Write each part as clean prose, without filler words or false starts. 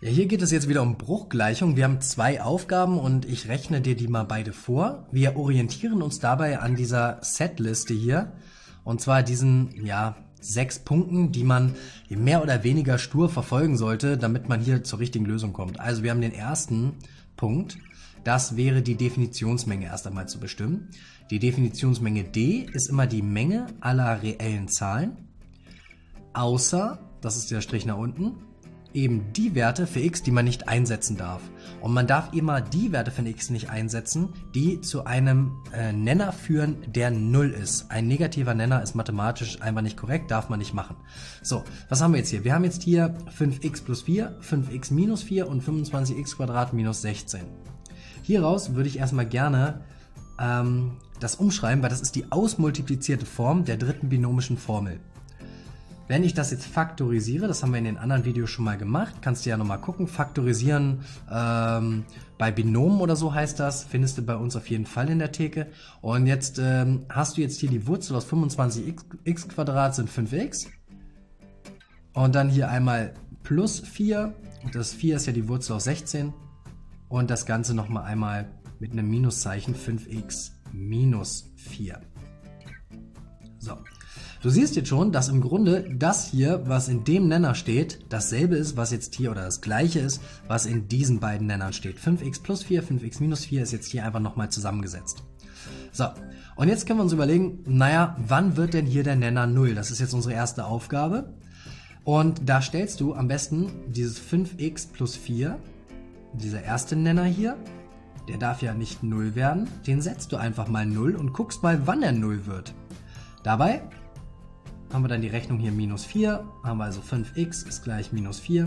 Ja, hier geht es jetzt wieder um Bruchgleichung. Wir haben zwei Aufgaben und ich rechne dir die mal beide vor. Wir orientieren uns dabei an dieser Setliste hier. Und zwar diesen, ja, 6 Punkten, die man mehr oder weniger stur verfolgen sollte, damit man hier zur richtigen Lösung kommt. Also wir haben den ersten Punkt. Das wäre die Definitionsmenge erst einmal zu bestimmen. Die Definitionsmenge D ist immer die Menge aller reellen Zahlen, außer, das ist der Strich nach unten, eben die Werte für x, die man nicht einsetzen darf. Und man darf immer die Werte von x nicht einsetzen, die zu einem Nenner führen, der 0 ist. Ein negativer Nenner ist mathematisch einfach nicht korrekt, darf man nicht machen. So, was haben wir jetzt hier? Wir haben jetzt hier 5x plus 4, 5x minus 4 und 25x² minus 16. Hieraus würde ich erstmal gerne das umschreiben, weil das ist die ausmultiplizierte Form der dritten binomischen Formel. Wenn ich das jetzt faktorisiere, das haben wir in den anderen Videos schon mal gemacht, kannst du ja nochmal gucken, faktorisieren bei Binomen oder so heißt das, findest du bei uns auf jeden Fall in der Theke. Und jetzt hast du jetzt hier die Wurzel aus 25x² sind 5x und dann hier einmal plus 4, das 4 ist ja die Wurzel aus 16 und das Ganze nochmal einmal mit einem Minuszeichen 5x minus 4. So. Du siehst jetzt schon, dass im Grunde das hier, was in dem Nenner steht, dasselbe ist, was jetzt hier, oder das gleiche ist, was in diesen beiden Nennern steht. 5x plus 4, 5x minus 4 ist jetzt hier einfach nochmal zusammengesetzt. So, und jetzt können wir uns überlegen, naja, wann wird denn hier der Nenner 0? Das ist jetzt unsere erste Aufgabe. Und da stellst du am besten dieses 5x plus 4, dieser erste Nenner hier, der darf ja nicht 0 werden, den setzt du einfach mal 0 und guckst mal, wann er 0 wird. Dabei haben wir dann die Rechnung hier minus 4, haben wir also 5x ist gleich minus 4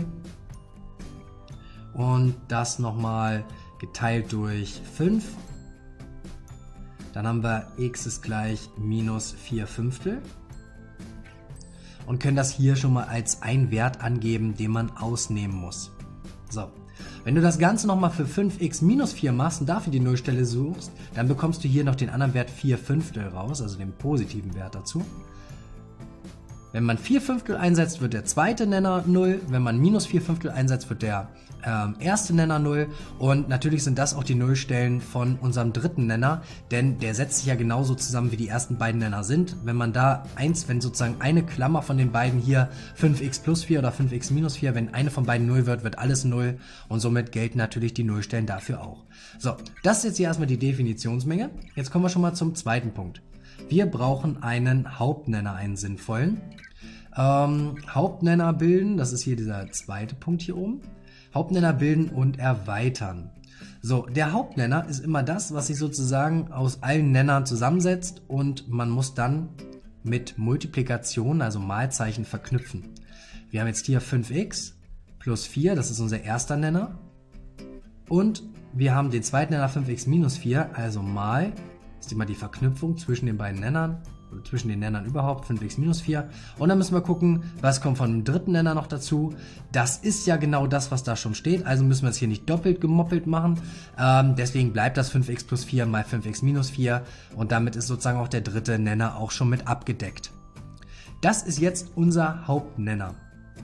und das nochmal geteilt durch 5, dann haben wir x ist gleich minus 4 Fünftel und können das hier schon mal als einen Wert angeben, den man ausnehmen muss. So, wenn du das Ganze nochmal für 5x minus 4 machst und dafür die Nullstelle suchst, dann bekommst du hier noch den anderen Wert 4 Fünftel raus, also den positiven Wert dazu. Wenn man 4 Fünftel einsetzt, wird der zweite Nenner 0. Wenn man minus 4 Fünftel einsetzt, wird der erste Nenner 0. Und natürlich sind das auch die Nullstellen von unserem dritten Nenner, denn der setzt sich ja genauso zusammen, wie die ersten beiden Nenner sind. Wenn man da wenn sozusagen eine Klammer von den beiden hier 5x plus 4 oder 5x minus 4, wenn eine von beiden 0 wird, wird alles 0. Und somit gelten natürlich die Nullstellen dafür auch. So, das ist jetzt hier erstmal die Definitionsmenge. Jetzt kommen wir schon mal zum zweiten Punkt. Wir brauchen einen Hauptnenner, einen sinnvollen. Hauptnenner bilden, das ist hier dieser zweite Punkt hier oben. Hauptnenner bilden und erweitern. So, der Hauptnenner ist immer das, was sich sozusagen aus allen Nennern zusammensetzt und man muss dann mit Multiplikation, also Malzeichen, verknüpfen. Wir haben jetzt hier 5x plus 4, das ist unser erster Nenner. Und wir haben den zweiten Nenner 5x minus 4, also mal, das ist immer die Verknüpfung zwischen den beiden Nennern. Zwischen den Nennern überhaupt, 5x minus 4. Und dann müssen wir gucken, was kommt von dem dritten Nenner noch dazu. Das ist ja genau das, was da schon steht. Also müssen wir es hier nicht doppelt gemoppelt machen. Deswegen bleibt das 5x plus 4 mal 5x minus 4. Und damit ist sozusagen auch der dritte Nenner auch schon mit abgedeckt. Das ist jetzt unser Hauptnenner.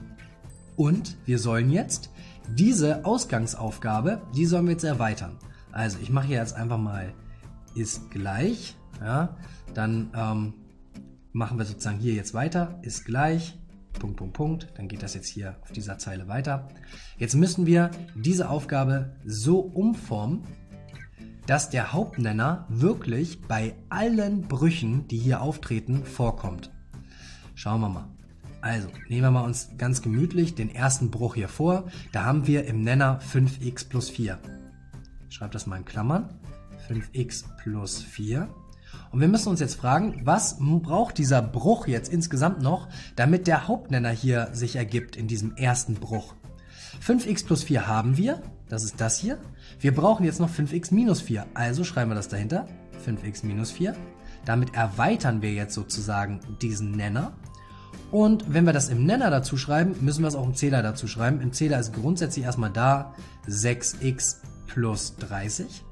Und wir sollen jetzt diese Ausgangsaufgabe, die sollen wir jetzt erweitern. Also ich mache hier jetzt einfach mal ist gleich. Ja, dann machen wir sozusagen hier jetzt weiter, ist gleich, Punkt, Punkt, Punkt, dann geht das jetzt hier auf dieser Zeile weiter. Jetzt müssen wir diese Aufgabe so umformen, dass der Hauptnenner wirklich bei allen Brüchen, die hier auftreten, vorkommt. Schauen wir mal. Also, nehmen wir mal uns ganz gemütlich den ersten Bruch hier vor. Da haben wir im Nenner 5x plus 4. Ich schreibe das mal in Klammern. 5x plus 4. Und wir müssen uns jetzt fragen, was braucht dieser Bruch jetzt insgesamt noch, damit der Hauptnenner hier sich ergibt in diesem ersten Bruch. 5x plus 4 haben wir, das ist das hier. Wir brauchen jetzt noch 5x minus 4, also schreiben wir das dahinter, 5x minus 4. Damit erweitern wir jetzt sozusagen diesen Nenner. Und wenn wir das im Nenner dazu schreiben, müssen wir es auch im Zähler dazu schreiben. Im Zähler ist grundsätzlich erstmal da 6x plus 30.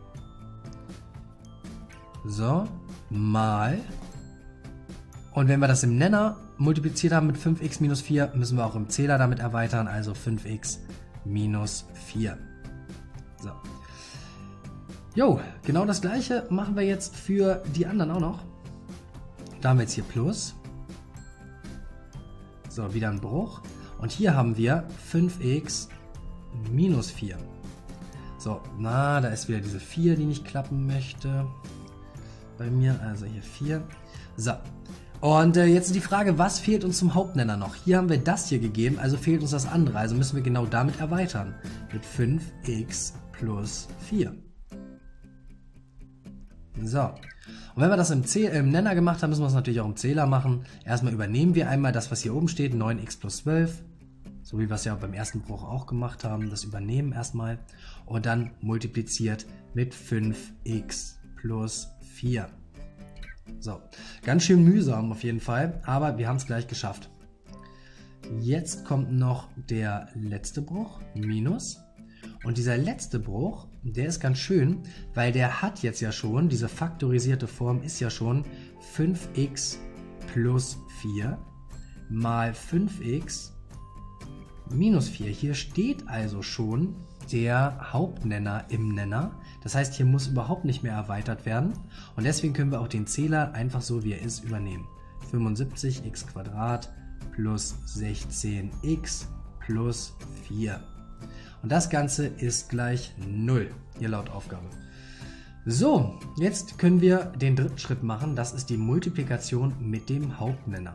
So, mal. Und wenn wir das im Nenner multipliziert haben mit 5x minus 4, müssen wir auch im Zähler damit erweitern, also 5x minus 4. So. Jo, genau das gleiche machen wir jetzt für die anderen auch noch. Da haben wir jetzt hier Plus. So, wieder ein Bruch. Und hier haben wir 5x minus 4. So, da ist wieder diese 4, die nicht klappen möchte. Bei mir, also hier 4. So, und jetzt ist die Frage, was fehlt uns zum Hauptnenner noch? Hier haben wir das hier gegeben, also fehlt uns das andere. Also müssen wir genau damit erweitern. Mit 5x plus 4. So, und wenn wir das im Nenner gemacht haben, müssen wir es natürlich auch im Zähler machen. Erstmal übernehmen wir einmal das, was hier oben steht, 9x plus 12. So wie wir es ja beim ersten Bruch auch gemacht haben. Das übernehmen erstmal. Und dann multipliziert mit 5x plus 4. So, ganz schön mühsam auf jeden Fall, aber wir haben es gleich geschafft. Jetzt kommt noch der letzte Bruch, Minus. Und dieser letzte Bruch, der ist ganz schön, weil der hat jetzt ja schon, diese faktorisierte Form ist ja schon 5x plus 4 mal 5x minus 4. Hier steht also schon der Hauptnenner im Nenner. Das heißt, hier muss überhaupt nicht mehr erweitert werden. Und deswegen können wir auch den Zähler einfach so, wie er ist, übernehmen. 75x plus 16x plus 4. Und das Ganze ist gleich 0, hier laut Aufgabe. So, jetzt können wir den dritten Schritt machen. Das ist die Multiplikation mit dem Hauptnenner.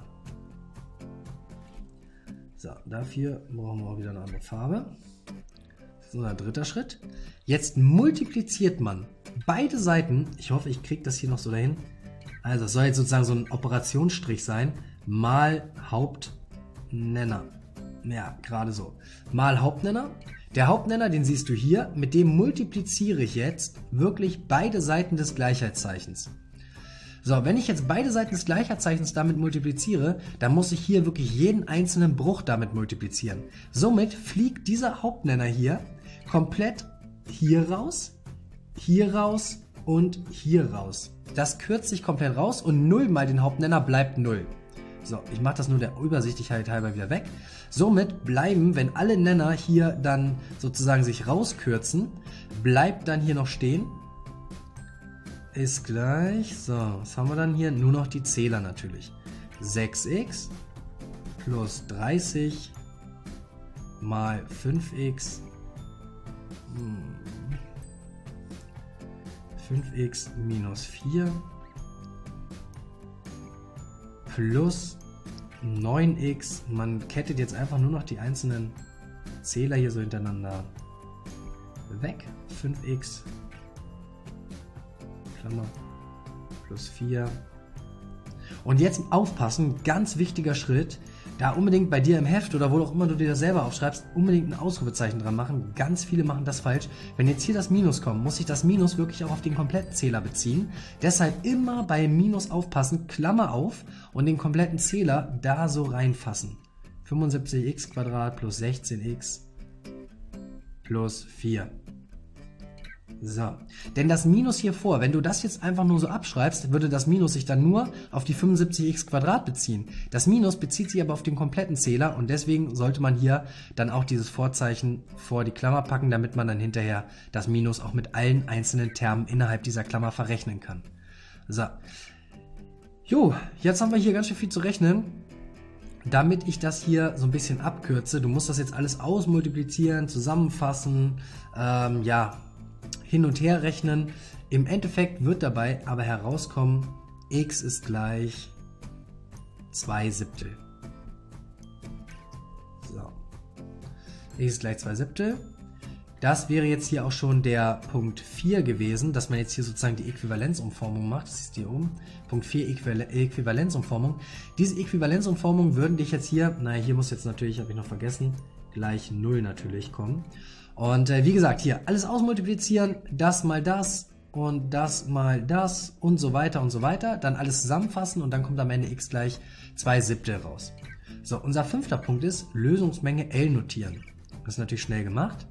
So, dafür brauchen wir auch wieder eine andere Farbe. Das ist unser dritter Schritt. Jetzt multipliziert man beide Seiten. Ich hoffe, ich kriege das hier noch so dahin. Also, es soll jetzt sozusagen so ein Operationsstrich sein. Mal Hauptnenner. Ja, gerade so. Mal Hauptnenner. Der Hauptnenner, den siehst du hier. Mit dem multipliziere ich jetzt wirklich beide Seiten des Gleichheitszeichens. So, wenn ich jetzt beide Seiten des Gleichheitszeichens damit multipliziere, dann muss ich hier wirklich jeden einzelnen Bruch damit multiplizieren. Somit fliegt dieser Hauptnenner hier komplett hier raus und hier raus. Das kürzt sich komplett raus und 0 mal den Hauptnenner bleibt 0. So, ich mache das nur der Übersichtlichkeit halber wieder weg. Somit bleiben, wenn alle Nenner hier dann sozusagen sich rauskürzen, bleibt dann hier noch stehen. Ist gleich, so, was haben wir dann hier? Nur noch die Zähler natürlich. 6x plus 30 mal 5x 5x minus 4 plus 9x. Man kettet jetzt einfach nur noch die einzelnen Zähler hier so hintereinander weg. 5x Klammer plus 4. Und jetzt aufpassen, ganz wichtiger Schritt, da unbedingt bei dir im Heft oder wo auch immer du dir das selber aufschreibst, unbedingt ein Ausrufezeichen dran machen. Ganz viele machen das falsch. Wenn jetzt hier das Minus kommt, muss ich das Minus wirklich auch auf den kompletten Zähler beziehen. Deshalb immer bei Minus aufpassen, Klammer auf und den kompletten Zähler da so reinfassen. 75x² plus 16x plus 4. So, denn das Minus hier vor, wenn du das jetzt einfach nur so abschreibst, würde das Minus sich dann nur auf die 75x² beziehen. Das Minus bezieht sich aber auf den kompletten Zähler und deswegen sollte man hier dann auch dieses Vorzeichen vor die Klammer packen, damit man dann hinterher das Minus auch mit allen einzelnen Termen innerhalb dieser Klammer verrechnen kann. So, jo, jetzt haben wir hier ganz schön viel zu rechnen. Damit ich das hier so ein bisschen abkürze, du musst das jetzt alles ausmultiplizieren, zusammenfassen, ja, hin und her rechnen. Im Endeffekt wird dabei aber herauskommen, x ist gleich 2/7. So. X ist gleich 2/7. Das wäre jetzt hier auch schon der Punkt 4 gewesen, dass man jetzt hier sozusagen die Äquivalenzumformung macht. Das ist hier oben. Punkt 4 Äquivalenzumformung. Diese Äquivalenzumformung würden dich jetzt hier, naja, hier muss jetzt natürlich, habe ich noch vergessen, gleich 0 natürlich kommen. Und wie gesagt, hier alles ausmultiplizieren, das mal das und das mal das und so weiter und so weiter. Dann alles zusammenfassen und dann kommt am Ende x gleich 2/7 raus. So, unser fünfter Punkt ist Lösungsmenge L notieren. Das ist natürlich schnell gemacht.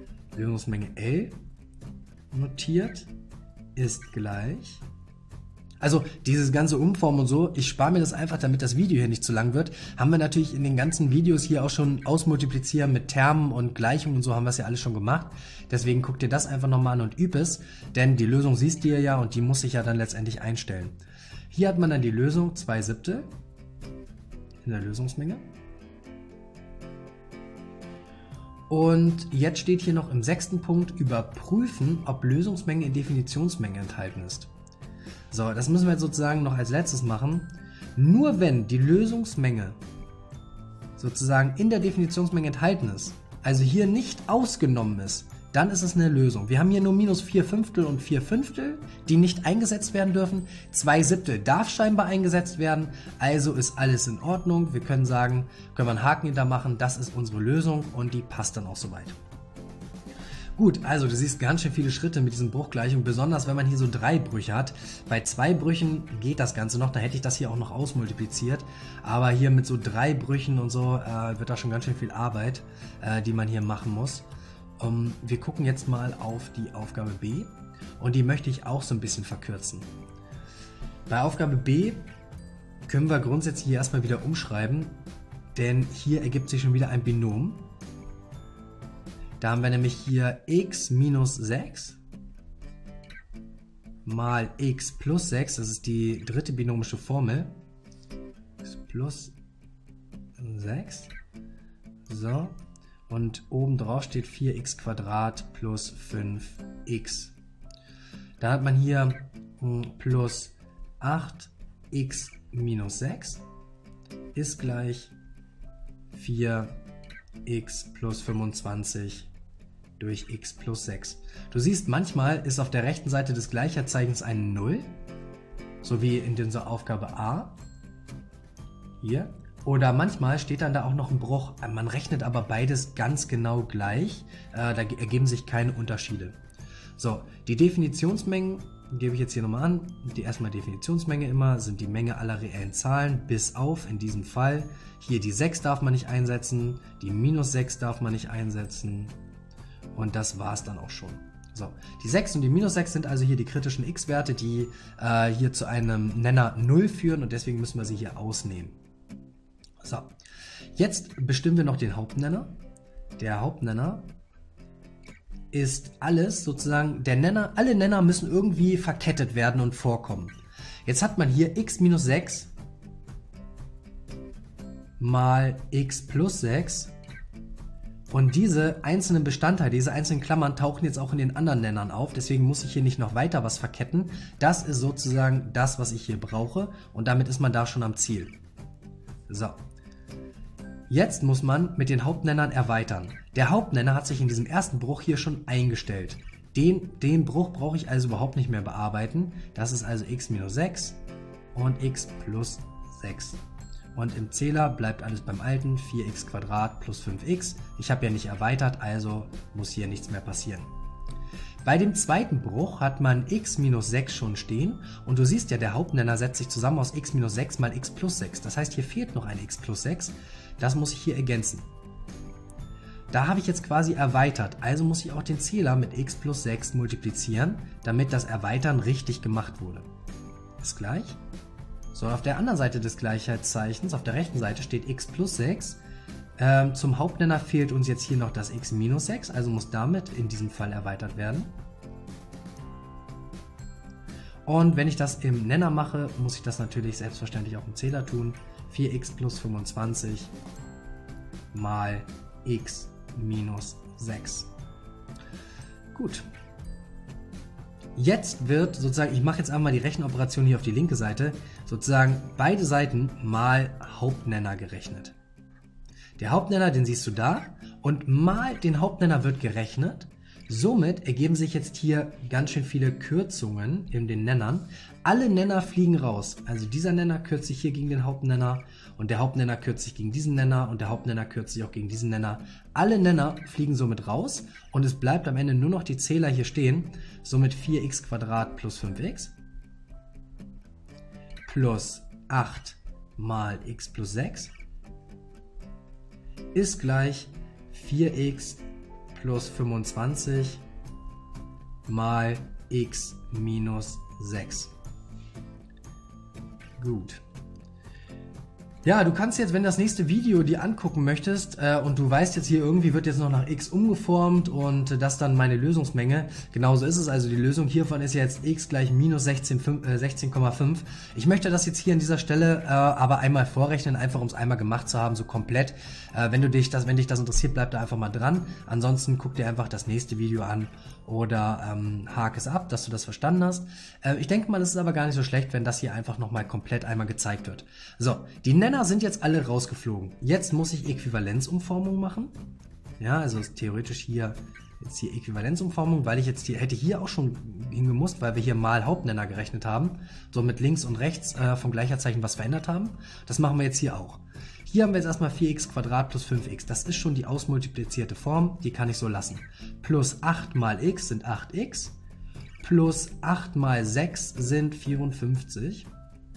Lösungsmenge L notiert ist gleich Also dieses ganze Umformen und so, ich spare mir das einfach, damit das Video hier nicht zu lang wird. Haben wir natürlich in den ganzen Videos hier auch schon ausmultiplizieren mit Termen und Gleichungen und so haben wir es ja alles schon gemacht. Deswegen guck dir das einfach nochmal an und üb es, denn die Lösung siehst du ja und die muss sich ja dann letztendlich einstellen. Hier hat man dann die Lösung 2/7 in der Lösungsmenge. Und jetzt steht hier noch im 6. Punkt, überprüfen, ob Lösungsmenge in Definitionsmenge enthalten ist. So, das müssen wir jetzt sozusagen noch als letztes machen. Nur wenn die Lösungsmenge sozusagen in der Definitionsmenge enthalten ist, also hier nicht ausgenommen ist, dann ist es eine Lösung. Wir haben hier nur minus 4/5 und 4/5, die nicht eingesetzt werden dürfen. 2/7 darf scheinbar eingesetzt werden, also ist alles in Ordnung. Wir können sagen, können wir einen Haken hinter machen, das ist unsere Lösung und die passt dann auch soweit. Gut, also du siehst ganz schön viele Schritte mit diesen Bruchgleichungen, besonders wenn man hier so 3 Brüche hat. Bei 2 Brüchen geht das Ganze noch, da hätte ich das hier auch noch ausmultipliziert. Aber hier mit so 3 Brüchen und so wird da schon ganz schön viel Arbeit, die man hier machen muss. Wir gucken jetzt mal auf die Aufgabe B und die möchte ich auch so ein bisschen verkürzen. Bei Aufgabe B können wir grundsätzlich hier erstmal wieder umschreiben, denn hier ergibt sich schon wieder ein Binom. Da haben wir nämlich hier x minus 6 mal x plus 6, das ist die dritte binomische Formel, x plus 6, so, und oben drauf steht 4x² plus 5x. Dann hat man hier plus 8x minus 6 ist gleich 4x plus 25 durch x plus 6. Du siehst, manchmal ist auf der rechten Seite des Gleicherzeichens eine 0, so wie in dieser Aufgabe A, hier. Oder manchmal steht dann da auch noch ein Bruch. Man rechnet aber beides ganz genau gleich, da ergeben sich keine Unterschiede. So, die Definitionsmengen gebe ich jetzt hier nochmal an. Die erstmal Definitionsmenge immer sind die Menge aller reellen Zahlen, bis auf in diesem Fall. Hier die 6 darf man nicht einsetzen, die minus 6 darf man nicht einsetzen und das war es dann auch schon. So, die 6 und die minus 6 sind also hier die kritischen x-Werte, die hier zu einem Nenner 0 führen und deswegen müssen wir sie hier ausnehmen. So, jetzt bestimmen wir noch den Hauptnenner. Der Hauptnenner ist alles sozusagen, alle Nenner müssen irgendwie verkettet werden und vorkommen. Jetzt hat man hier x minus 6 mal x plus 6 und diese einzelnen Bestandteile, diese einzelnen Klammern tauchen jetzt auch in den anderen Nennern auf, deswegen muss ich hier nicht noch weiter was verketten. Das ist sozusagen das, was ich hier brauche und damit ist man da schon am Ziel. So. Jetzt muss man mit den Hauptnennern erweitern. Der Hauptnenner hat sich in diesem ersten Bruch hier schon eingestellt. Den Bruch brauche ich also überhaupt nicht mehr bearbeiten. Das ist also x minus 6 und x plus 6. Und im Zähler bleibt alles beim Alten, 4x² plus 5x. Ich habe ja nicht erweitert, also muss hier nichts mehr passieren. Bei dem zweiten Bruch hat man x minus 6 schon stehen und du siehst ja, der Hauptnenner setzt sich zusammen aus x minus 6 mal x plus 6. Das heißt, hier fehlt noch ein x plus 6. Das muss ich hier ergänzen. Da habe ich jetzt quasi erweitert, also muss ich auch den Zähler mit x plus 6 multiplizieren, damit das Erweitern richtig gemacht wurde. Ist gleich. So, auf der anderen Seite des Gleichheitszeichens, auf der rechten Seite steht x plus 6. Zum Hauptnenner fehlt uns jetzt hier noch das x minus 6, also muss damit in diesem Fall erweitert werden. Und wenn ich das im Nenner mache, muss ich das natürlich selbstverständlich auch im Zähler tun. 4x plus 25 mal x minus 6. Gut. Jetzt wird sozusagen, ich mache jetzt einmal die Rechenoperation hier auf die linke Seite, sozusagen beide Seiten mal Hauptnenner gerechnet. Der Hauptnenner, den siehst du da und mal den Hauptnenner wird gerechnet. Somit ergeben sich jetzt hier ganz schön viele Kürzungen in den Nennern. Alle Nenner fliegen raus. Also dieser Nenner kürzt sich hier gegen den Hauptnenner und der Hauptnenner kürzt sich gegen diesen Nenner und der Hauptnenner kürzt sich auch gegen diesen Nenner. Alle Nenner fliegen somit raus und es bleibt am Ende nur noch die Zähler hier stehen. Somit 4x² plus 5x plus 8 mal x plus 6 ist gleich 4x plus 25 mal x minus 6. Gut. Ja, du kannst jetzt, wenn du das nächste Video dir angucken möchtest und du weißt jetzt hier irgendwie wird jetzt noch nach x umgeformt und das dann meine Lösungsmenge. Genauso ist es, also die Lösung hiervon ist jetzt x gleich minus 16,5. Ich möchte das jetzt hier an dieser Stelle aber einmal vorrechnen, einfach um es einmal gemacht zu haben, so komplett. Wenn dich das interessiert, bleib da einfach mal dran. Ansonsten guck dir einfach das nächste Video an oder hake es ab, dass du das verstanden hast. Ich denke mal, es ist aber gar nicht so schlecht, wenn das hier einfach nochmal komplett einmal gezeigt wird. So, die Nenner sind jetzt alle rausgeflogen. Jetzt muss ich Äquivalenzumformung machen. Ja, also ist theoretisch hier jetzt hier Äquivalenzumformung, weil ich jetzt hier hätte hier auch schon hingemusst, weil wir hier mal Hauptnenner gerechnet haben. So mit links und rechts vom Gleicherzeichen was verändert haben. Das machen wir jetzt hier auch. Hier haben wir jetzt erstmal 4x² plus 5x. Das ist schon die ausmultiplizierte Form, die kann ich so lassen. Plus 8 mal x sind 8x. Plus 8 mal 6 sind 54.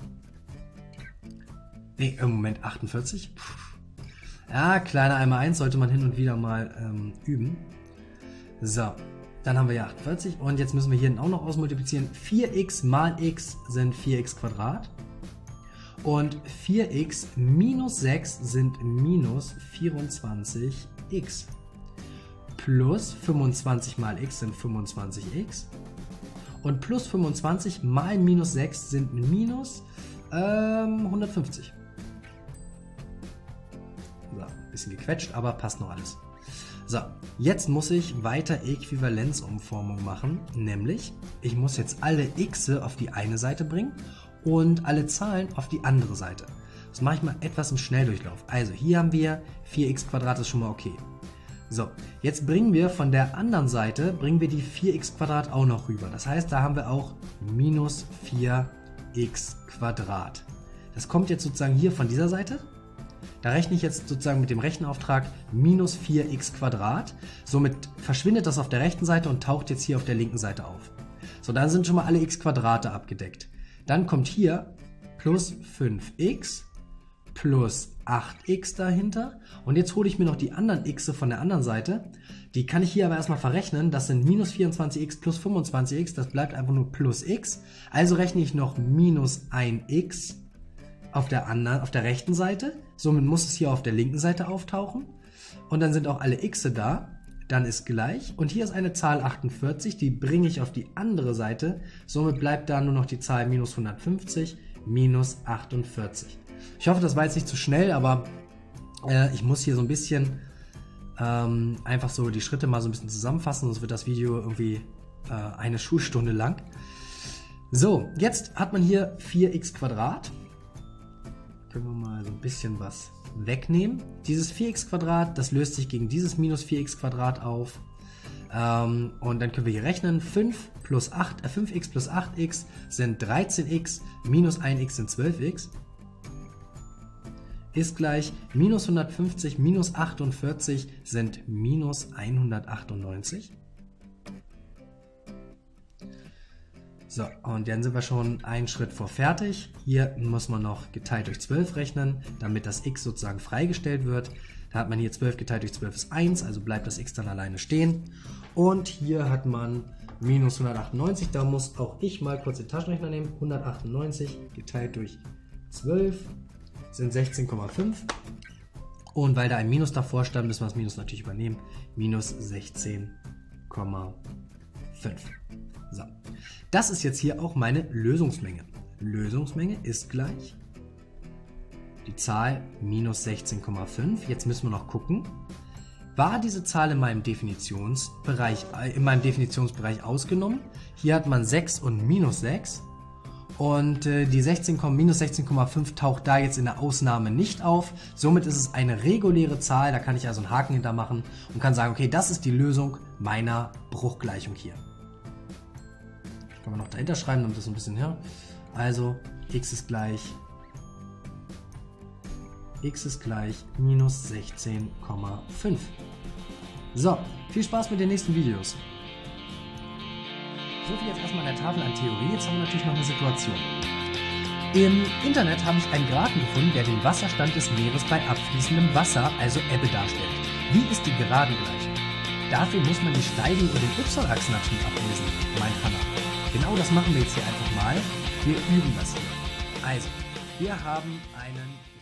Nee, im Moment 48. Ja, kleiner einmal 1 sollte man hin und wieder mal üben. So, dann haben wir ja 48 und jetzt müssen wir hier auch noch ausmultiplizieren. 4x mal x sind 4x². Und 4x minus 6 sind minus 24x. Plus 25 mal x sind 25x. Und plus 25 mal minus 6 sind minus 150. So, ein bisschen gequetscht, aber passt noch alles. So, jetzt muss ich weiter Äquivalenzumformung machen, nämlich ich muss jetzt alle x auf die eine Seite bringen und alle Zahlen auf die andere Seite. Das mache ich mal etwas im Schnelldurchlauf. Also hier haben wir 4x² ist schon mal okay. So, jetzt bringen wir von der anderen Seite, die 4x² auch noch rüber. Das heißt, da haben wir auch minus 4x². Das kommt jetzt sozusagen hier von dieser Seite. Da rechne ich jetzt sozusagen mit dem Rechenauftrag minus 4x². Somit verschwindet das auf der rechten Seite und taucht jetzt hier auf der linken Seite auf. So, dann sind schon mal alle x² abgedeckt. Dann kommt hier plus 5x plus 8x dahinter. Und jetzt hole ich mir noch die anderen x von der anderen Seite. Die kann ich hier aber erstmal verrechnen. Das sind minus 24x plus 25x. Das bleibt einfach nur plus x. Also rechne ich noch minus 1x auf der rechten Seite. Somit muss es hier auf der linken Seite auftauchen. Und dann sind auch alle x da. Dann ist gleich. Und hier ist eine Zahl 48. Die bringe ich auf die andere Seite. Somit bleibt da nur noch die Zahl minus 150 minus 48. Ich hoffe, das war jetzt nicht zu schnell, aber ich muss hier so ein bisschen einfach so die Schritte mal so ein bisschen zusammenfassen, sonst wird das Video irgendwie eine Schulstunde lang. So, jetzt hat man hier 4x². Können wir mal so ein bisschen was wegnehmen. Dieses 4x², das löst sich gegen dieses minus 4x² auf. Und dann können wir hier rechnen. 5x plus 8x sind 13x, minus 1x sind 12x. Ist gleich minus 150 minus 48 sind minus 198. So, und dann sind wir schon einen Schritt vor fertig. Hier muss man noch geteilt durch 12 rechnen, damit das x sozusagen freigestellt wird. Da hat man hier 12 geteilt durch 12 ist 1, also bleibt das x dann alleine stehen. Und hier hat man minus 198, da muss auch ich mal kurz den Taschenrechner nehmen. 198 geteilt durch 12 sind 16,5. Und weil da ein Minus davor stand, müssen wir das Minus natürlich übernehmen. Minus 16,5. So, das ist jetzt hier auch meine Lösungsmenge. Lösungsmenge ist gleich die Zahl minus 16,5. Jetzt müssen wir noch gucken, war diese Zahl in meinem Definitionsbereich ausgenommen. Hier hat man 6 und minus 6. Und die minus 16,5 taucht da jetzt in der Ausnahme nicht auf. Somit ist es eine reguläre Zahl. Da kann ich also einen Haken hinter machen und kann sagen, okay, das ist die Lösung meiner Bruchgleichung hier. Kann man noch dahinter schreiben, damit das so ein bisschen her. Also x ist gleich minus 16,5. So, viel Spaß mit den nächsten Videos. So viel jetzt erstmal an der Tafel an Theorie. Jetzt haben wir natürlich noch eine Situation. Im Internet habe ich einen Geraden gefunden, der den Wasserstand des Meeres bei abfließendem Wasser, also Ebbe, darstellt. Wie ist die Geradengleichung? Dafür muss man die Steigung und den y-Achsenabschnitt ablesen, meint Hannah. Genau das machen wir jetzt hier einfach mal. Wir üben das hier. Also, Wir haben einen